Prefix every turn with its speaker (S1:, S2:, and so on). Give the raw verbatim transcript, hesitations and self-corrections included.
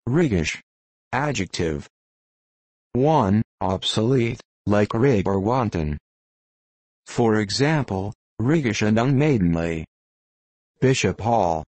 S1: Riggish. Adjective. one. Obsolete, like rig or wanton. For example, riggish and unmaidenly. Bishop Hall.